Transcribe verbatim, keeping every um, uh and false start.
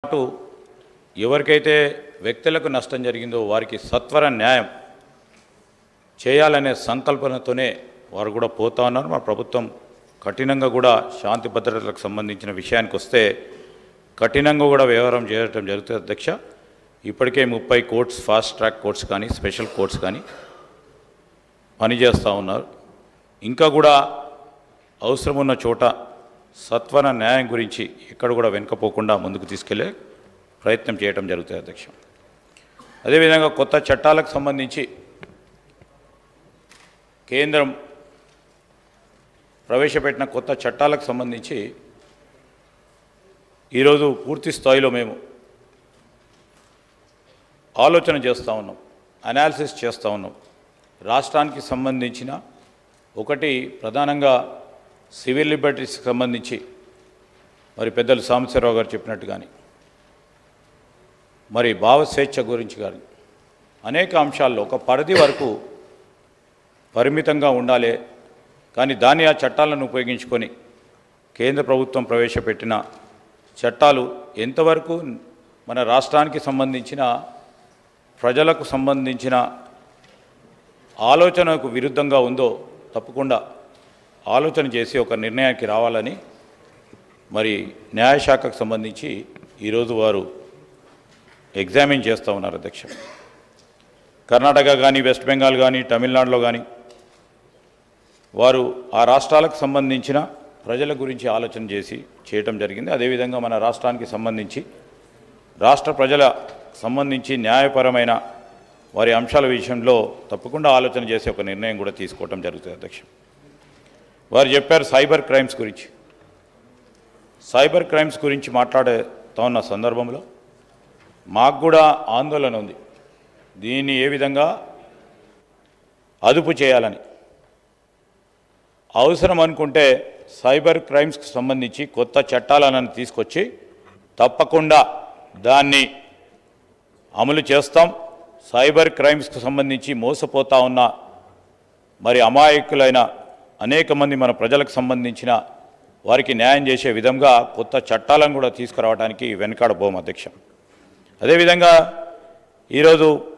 పాటు ఎవరికైతే వ్యక్తులకు నష్టం జరిగిందో వారికి సత్వర న్యాయం చేయాలనే సంకల్పనతోనే వారు కూడా పోతా ఉన్నారు. మా ప్రభుత్వం కఠినంగా కూడా శాంతి భద్రతలకు సంబంధించిన విషయానికి వస్తే కఠినంగా కూడా వ్యవహారం చేయడం జరుగుతుంది అధ్యక్ష. ఇప్పటికే ముప్పై కోర్ట్స్ ఫాస్ట్ ట్రాక్ కోర్ట్స్ కానీ స్పెషల్ కోర్ట్స్ కానీ పనిచేస్తూ ఉన్నారు. ఇంకా కూడా అవసరం ఉన్న చోట సత్వర న్యాయం గురించి ఎక్కడ కూడా వెనుకపోకుండా ముందుకు తీసుకెళ్లే ప్రయత్నం చేయడం జరుగుతుంది అధ్యక్ష. అదేవిధంగా కొత్త చట్టాలకు సంబంధించి కేంద్రం ప్రవేశపెట్టిన కొత్త చట్టాలకు సంబంధించి ఈరోజు పూర్తి స్థాయిలో మేము ఆలోచన చేస్తూ ఉన్నాం, అనాలిసిస్ చేస్తూ ఉన్నాం. రాష్ట్రానికి సంబంధించిన ఒకటి ప్రధానంగా సివిల్ లిబర్టీస్కి సంబంధించి మరి పెద్దలు సాంబశివరావు గారు చెప్పినట్టు కానీ మరి భావ స్వేచ్ఛ గురించి కానీ అనేక అంశాల్లో ఒక పరిధి వరకు పరిమితంగా ఉండాలి. కానీ దాన్ని ఆ చట్టాలను ఉపయోగించుకొని కేంద్ర ప్రభుత్వం ప్రవేశపెట్టిన చట్టాలు ఎంతవరకు మన రాష్ట్రానికి సంబంధించిన ప్రజలకు సంబంధించిన ఆలోచనకు విరుద్ధంగా ఉందో తప్పకుండా ఆలోచన చేసి ఒక నిర్ణయానికి రావాలని మరి న్యాయశాఖకు సంబంధించి ఈరోజు వారు ఎగ్జామిన్ చేస్తూ ఉన్నారు అధ్యక్ష. కర్ణాటక కానీ వెస్ట్ బెంగాల్ కానీ తమిళనాడులో కానీ వారు ఆ రాష్ట్రాలకు సంబంధించిన ప్రజల గురించి ఆలోచన చేసి చేయటం జరిగింది. అదేవిధంగా మన రాష్ట్రానికి సంబంధించి రాష్ట్ర ప్రజల సంబంధించి న్యాయపరమైన వారి అంశాల విషయంలో తప్పకుండా ఆలోచన చేసి ఒక నిర్ణయం కూడా తీసుకోవటం జరుగుతుంది అధ్యక్ష. వారు చెప్పారు సైబర్ క్రైమ్స్ గురించి. సైబర్ క్రైమ్స్ గురించి మాట్లాడుతూ ఉన్న సందర్భంలో మాకు కూడా ఆందోళన ఉంది. దీన్ని ఏ విధంగా అదుపు చేయాలని అవసరం అనుకుంటే సైబర్ క్రైమ్స్కి సంబంధించి కొత్త చట్టాలను తీసుకొచ్చి తప్పకుండా దాన్ని అమలు చేస్తాం. సైబర్ క్రైమ్స్కి సంబంధించి మోసపోతా ఉన్న మరి అమాయకులైన అనేక మంది మన ప్రజలకు సంబంధించిన వారికి న్యాయం చేసే విధంగా కొత్త చట్టాలను కూడా తీసుకురావడానికి వెనకాడబోం అధ్యక్ష. అదేవిధంగా ఈరోజు